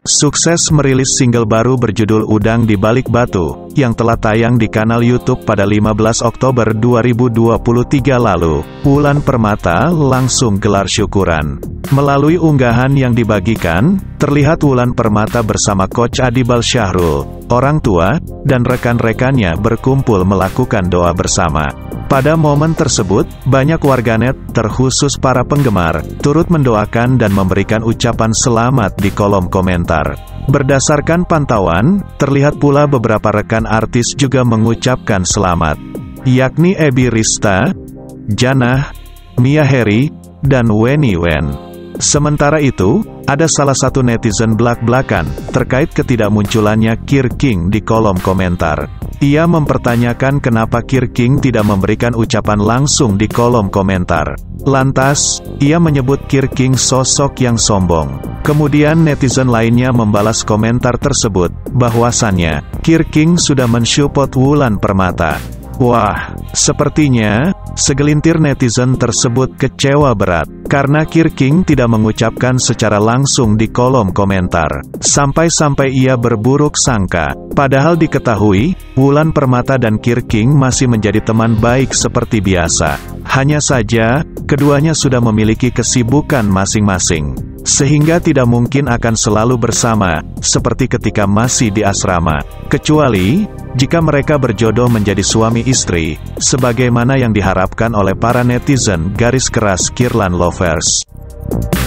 sukses merilis single baru berjudul Udang di Balik Batu, yang telah tayang di kanal YouTube pada 15 Oktober 2023 lalu. Wulan Permata langsung gelar syukuran. Melalui unggahan yang dibagikan, terlihat Wulan Permata bersama Coach Adibal Syahrul, orang tua, dan rekan-rekannya berkumpul melakukan doa bersama. Pada momen tersebut, banyak warganet, terkhusus para penggemar, turut mendoakan dan memberikan ucapan selamat di kolom komentar. Berdasarkan pantauan, terlihat pula beberapa rekan artis juga mengucapkan selamat, yakni Ebi Rista, Janah, Mia Heri, dan Weni Wen. Sementara itu, ada salah satu netizen belak-belakan terkait ketidakmunculannya Kir King di kolom komentar. Ia mempertanyakan kenapa Kir King tidak memberikan ucapan langsung di kolom komentar. Lantas, ia menyebut Kir King sosok yang sombong. Kemudian netizen lainnya membalas komentar tersebut, bahwasannya, Kir King sudah mensupport Wulan Permata. Wah, sepertinya, segelintir netizen tersebut kecewa berat, karena Kir King tidak mengucapkan secara langsung di kolom komentar. Sampai-sampai ia berburuk sangka, padahal diketahui, Wulan Permata dan Kir King masih menjadi teman baik seperti biasa. Hanya saja, keduanya sudah memiliki kesibukan masing-masing, sehingga tidak mungkin akan selalu bersama, seperti ketika masih di asrama. Kecuali, jika mereka berjodoh menjadi suami istri, sebagaimana yang diharapkan oleh para netizen garis keras Kirlan lovers.